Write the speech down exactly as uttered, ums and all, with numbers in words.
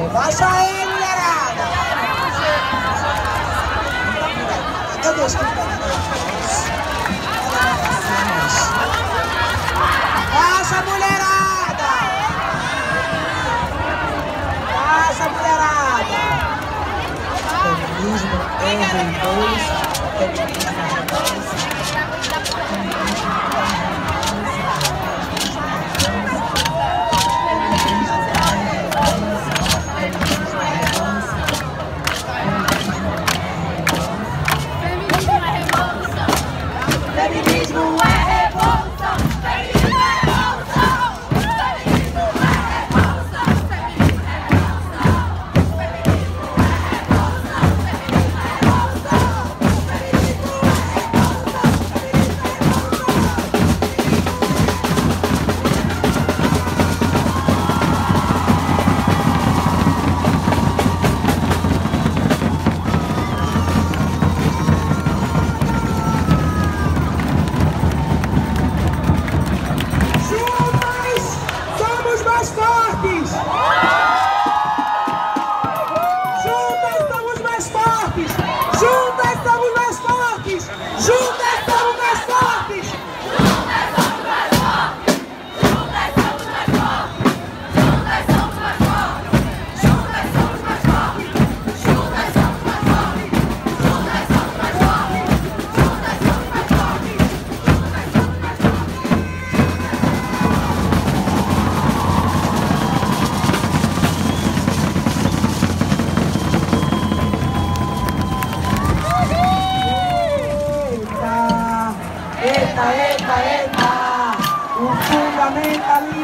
Baixa aí, mulherada! Cadê os Baixa, mulherada! Baixa, mulherada! Feminismo é revolta. Feminismo é revolta. Feminismo é revolução! Feminismo é revolução! Feminismo é revolução! Feminismo é revolução! Feminismo é revolução! Feminismo é revolução! Feminismo é Eita, eita, eita, o fundamentalista.